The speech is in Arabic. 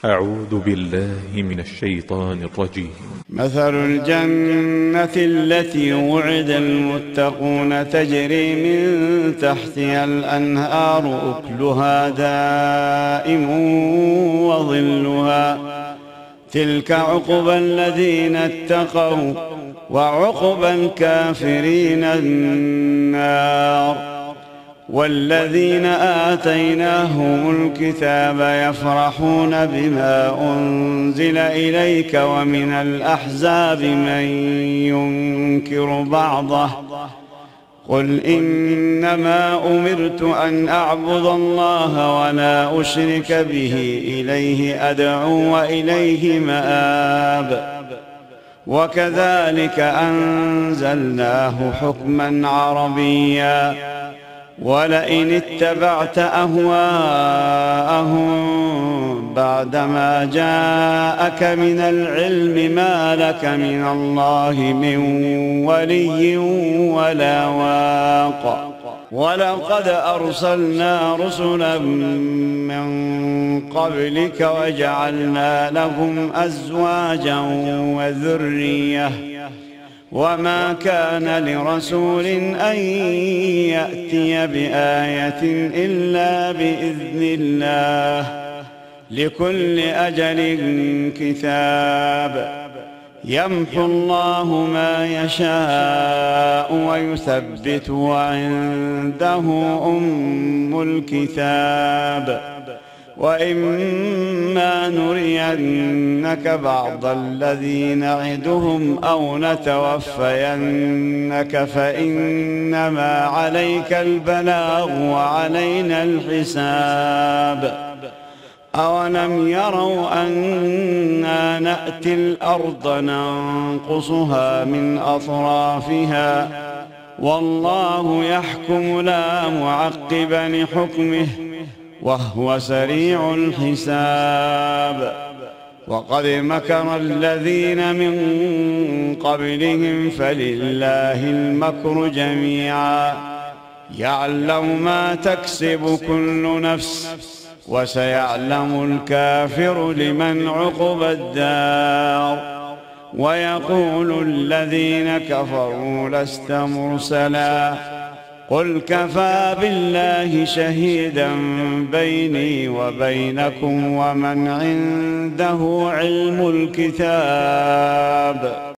أعوذ بالله من الشيطان الرجيم. مثل الجنة التي وعد المتقون تجري من تحتها الأنهار أكلها دائم وظلها تلك عقبى الذين اتقوا وعقبى الكافرين النار. والذين آتيناهم الكتاب يفرحون بما أنزل إليك ومن الأحزاب من ينكر بعضه قل إنما أمرت أن أعبد الله ولا أشرك به إليه أدعو وإليه مآب. وكذلك أنزلناه حكما عربيا ولئن اتبعت أهواءهم بعدما جاءك من العلم ما لك من الله من ولي ولا واق. ولقد أرسلنا رسلا من قبلك وجعلنا لهم أزواجا وذرية وما كان لرسول أن يأتي بآية إلا بإذن الله لكل أجل كتاب. يمحو الله ما يشاء ويثبت وعنده أم الكتاب. وإما نرينك بعض الذي نعدهم أو نتوفينك فإنما عليك البلاغ وعلينا الحساب. أولم يروا أنا نأتي الأرض ننقصها من أطرافها والله يحكم لا معقب لحكمه وهو سريع الحساب. وقد مكر الذين من قبلهم فلله المكر جميعا يعلم ما تكسب كل نفس وسيعلم الكافر لمن عقبى الدار. ويقول الذين كفروا لست مرسلا قل كفى بالله شهيدا بيني وبينكم ومن عنده علم الكتاب.